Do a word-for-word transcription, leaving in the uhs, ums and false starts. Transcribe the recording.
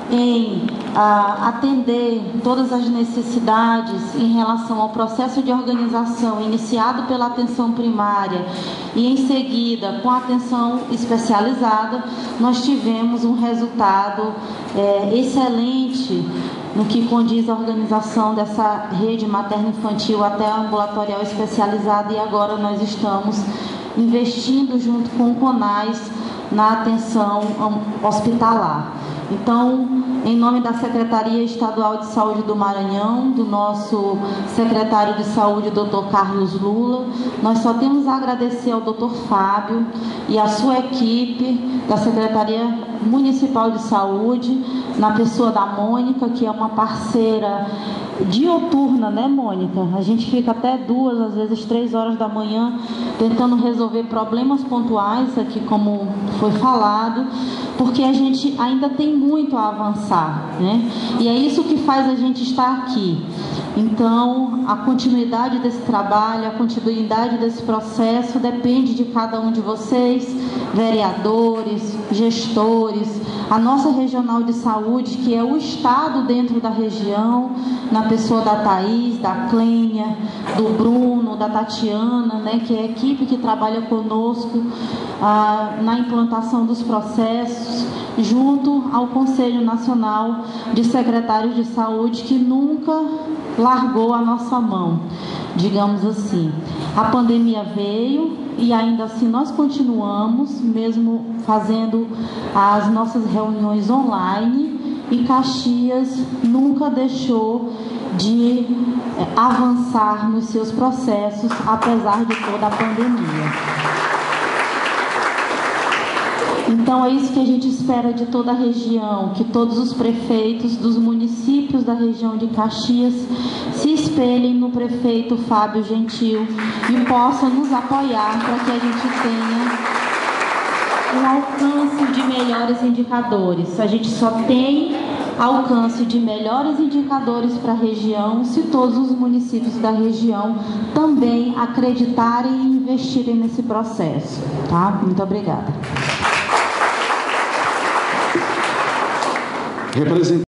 em ah, atender todas as necessidades em relação ao processo de organização iniciado pela atenção primária e em seguida com a atenção especializada, nós tivemos um resultado é, excelente no que condiz à organização dessa rede materno-infantil até ambulatorial especializada, e agora nós estamos investindo junto com o CONAS na atenção hospitalar. Então, em nome da Secretaria Estadual de Saúde do Maranhão, do nosso secretário de Saúde, doutor Carlos Lula, nós só temos a agradecer ao doutor Fábio e à sua equipe da Secretaria Municipal de Saúde, na pessoa da Mônica, que é uma parceira dioturna, né, Mônica? A gente fica até duas, às vezes três horas da manhã tentando resolver problemas pontuais aqui, como foi falado, porque a gente ainda tem muito a avançar, né? E é isso que faz a gente estar aqui. Então, a continuidade desse trabalho, a continuidade desse processo depende de cada um de vocês, vereadores, gestores, a nossa regional de saúde, que é o estado dentro da região, na pessoa da Thaís, da Clênia, do Bruno, da Tatiana, né, que é a equipe que trabalha conosco ah, na implantação dos processos, junto ao Conselho Nacional de Secretários de Saúde, que nunca largou a nossa mão, digamos assim. A pandemia veio e ainda assim nós continuamos, mesmo fazendo as nossas reuniões online, e Caxias nunca deixou de é, avançar nos seus processos, apesar de toda a pandemia. Então é isso que a gente espera de toda a região, que todos os prefeitos dos municípios da região de Caxias se espelhem no prefeito Fábio Gentil e possam nos apoiar para que a gente tenha um alcance de melhores indicadores. A gente só tem alcance de melhores indicadores para a região se todos os municípios da região também acreditarem e investirem nesse processo, tá? Muito obrigada. Representante